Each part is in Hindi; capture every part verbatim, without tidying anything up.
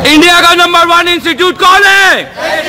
इंडिया का नंबर वन इंस्टीट्यूट कौन है?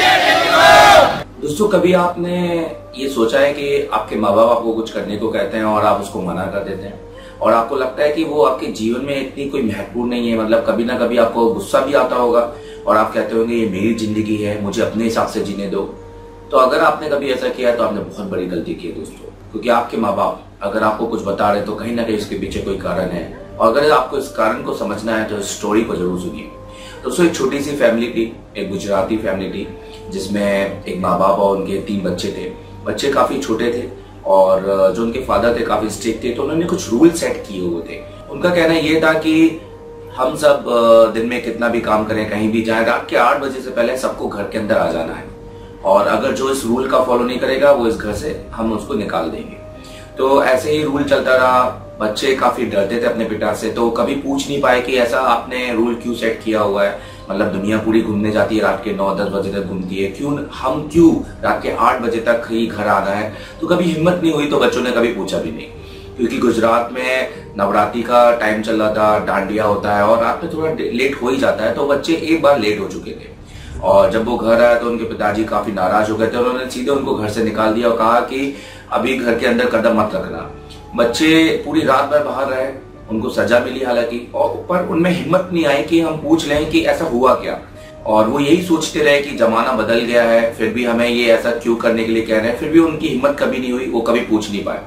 दोस्तों, कभी आपने ये सोचा है कि आपके माँ बाप आपको कुछ करने को कहते हैं और आप उसको मना कर देते हैं और आपको लगता है कि वो आपके जीवन में इतनी कोई महत्वपूर्ण नहीं है, मतलब कभी ना कभी आपको गुस्सा भी आता होगा और आप कहते होंगे ये मेरी जिंदगी है, मुझे अपने हिसाब से जीने दो। तो अगर आपने कभी ऐसा किया है तो आपने बहुत बड़ी गलती की है दोस्तों, क्योंकि आपके माँ बाप अगर आपको कुछ बता रहे तो कहीं ना कहीं इसके पीछे कोई कारण है और अगर आपको इस कारण को समझना है तो इस स्टोरी को जरूर सुनिए। दोस्तों, एक छोटी सी फैमिली थी, एक गुजराती फैमिली थी जिसमें एक माँ बाप और उनके तीन बच्चे थे। बच्चे काफी छोटे थे और जो उनके फादर थे काफी स्ट्रिक्ट थे, तो उन्होंने कुछ रूल सेट किए हुए थे। उनका कहना ये था कि हम सब दिन में कितना भी काम करें, कहीं भी जाएं, रात के आठ बजे से पहले सबको घर के अंदर आ जाना है और अगर जो इस रूल का फॉलो नहीं करेगा वो इस घर से हम उसको निकाल देंगे। तो ऐसे ही रूल चलता रहा। बच्चे काफी डरते थे अपने पिता से, तो कभी पूछ नहीं पाए कि ऐसा आपने रूल क्यों सेट किया हुआ है, मतलब दुनिया पूरी घूमने जाती है, रात के नौ दस बजे तक घूमती है, क्यों हम क्यों रात के आठ बजे तक ही घर आना है। तो कभी हिम्मत नहीं हुई, तो बच्चों ने कभी पूछा भी नहीं, क्योंकि गुजरात में नवरात्रि का टाइम चल रहा था, डांडिया होता है और रात में थोड़ा लेट हो ही जाता है। तो बच्चे एक बार लेट हो चुके थे और जब वो घर आए तो उनके पिताजी काफी नाराज हो गए थे। उन्होंने सीधे उनको घर से निकाल दिया और कहा कि अभी घर के अंदर कदम मत रखना। बच्चे पूरी रात भर बाहर रहे, उनको सजा मिली हालांकि, और ऊपर उनमें हिम्मत नहीं आई कि हम पूछ लें कि ऐसा हुआ क्या। और वो यही सोचते रहे कि जमाना बदल गया है, फिर भी हमें ये ऐसा क्यों करने के लिए कह रहे हैं। फिर भी उनकी हिम्मत कभी नहीं हुई, वो कभी पूछ नहीं पाए।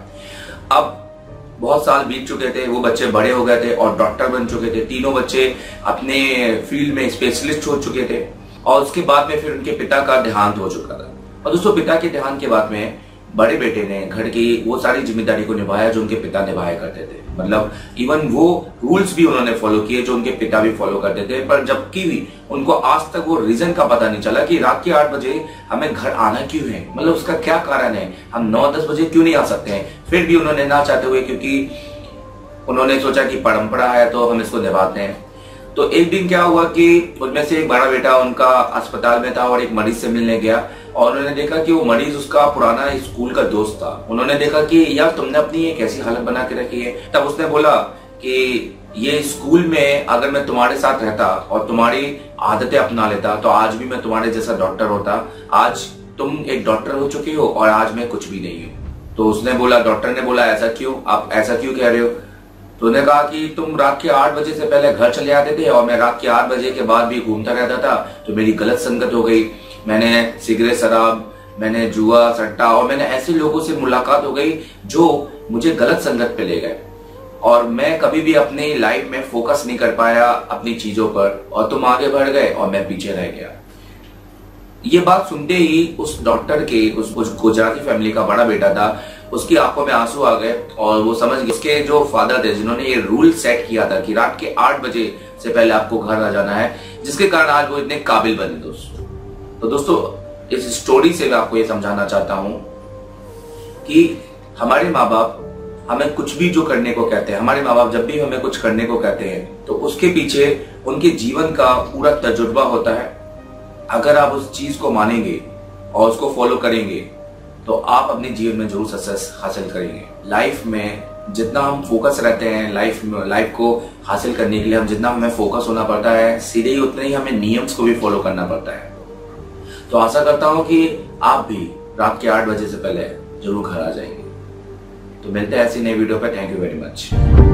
अब बहुत साल बीत चुके थे, वो बच्चे बड़े हो गए थे और डॉक्टर बन चुके थे। तीनों बच्चे अपने फील्ड में स्पेशलिस्ट हो चुके थे और उसके बाद में फिर उनके पिता का देहांत हो चुका था। और दोस्तों, पिता के देहांत के बाद में बड़े बेटे ने घर की वो सारी जिम्मेदारी को निभाया जो उनके पिता निभाया करते थे, मतलब इवन वो रूल्स भी उन्होंने फॉलो किए जो उनके पिता भी फॉलो करते थे। पर जबकि भी उनको आज तक वो रीजन का पता नहीं चला कि रात के आठ बजे हमें घर आना क्यों है, मतलब उसका क्या कारण है, हम नौ दस बजे क्यों नहीं आ सकते हैं। फिर भी उन्होंने ना चाहते हुए, क्योंकि उन्होंने सोचा कि परंपरा है तो हम इसको निभाते हैं। तो एक दिन क्या हुआ कि उनमें से एक बड़ा बेटा उनका अस्पताल में था और एक मरीज से मिलने गया और उन्होंने देखा कि वो मरीज उसका पुराना स्कूल का दोस्त था। उन्होंने देखा कि यार तुमने अपनी एक ऐसी हालत बना के रखी है। तब उसने बोला कि ये स्कूल में अगर मैं तुम्हारे साथ रहता और तुम्हारी आदतें अपना लेता तो आज भी मैं तुम्हारे जैसा डॉक्टर होता। आज तुम एक डॉक्टर हो चुके हो और आज मैं कुछ भी नहीं हूँ। तो उसने बोला, डॉक्टर ने बोला ऐसा क्यों, आप ऐसा क्यों कह रहे हो। तो उन्होंने कहा कि तुम रात के आठ बजे से पहले घर चले आते थे और मैं रात के आठ बजे के बाद भी घूमता रहता था, तो मेरी गलत संगत हो गई। मैंने सिगरेट शराब, मैंने जुआ सट्टा और मैंने ऐसे लोगों से मुलाकात हो गई जो मुझे गलत संगत पे ले गए और मैं कभी भी अपनी लाइफ में फोकस नहीं कर पाया अपनी चीजों पर और तुम आगे बढ़ गए और मैं पीछे रह गया। ये बात सुनते ही उस डॉक्टर के, उस, उस गुजराती फैमिली का बड़ा बेटा था, उसकी आंखों में आंसू आ गए और वो समझ गए उसके जो फादर थे जिन्होंने ये रूल सेट किया था कि रात के आठ बजे से पहले आपको घर आ जाना है, जिसके कारण आज वो इतने काबिल बने। दोस्तों, तो दोस्तों इस स्टोरी से मैं आपको ये समझाना चाहता हूं कि हमारे माँ बाप हमें कुछ भी जो करने को कहते हैं, हमारे माँ बाप जब भी हमें कुछ करने को कहते हैं तो उसके पीछे उनके जीवन का पूरा तजुर्बा होता है। अगर आप उस चीज को मानेंगे और उसको फॉलो करेंगे तो आप अपने जीवन में जरूर सक्सेस हासिल करेंगे। लाइफ में जितना हम फोकस रहते हैं, लाइफ में लाइफ को हासिल करने के लिए हम जितना हमें फोकस होना पड़ता है, सीधे ही उतने ही हमें नियम्स को भी फॉलो करना पड़ता है। तो आशा करता हूं कि आप भी रात के आठ बजे से पहले जरूर घर आ जाएंगे। तो मिलते हैं ऐसी नई वीडियो पे। Thank you very much.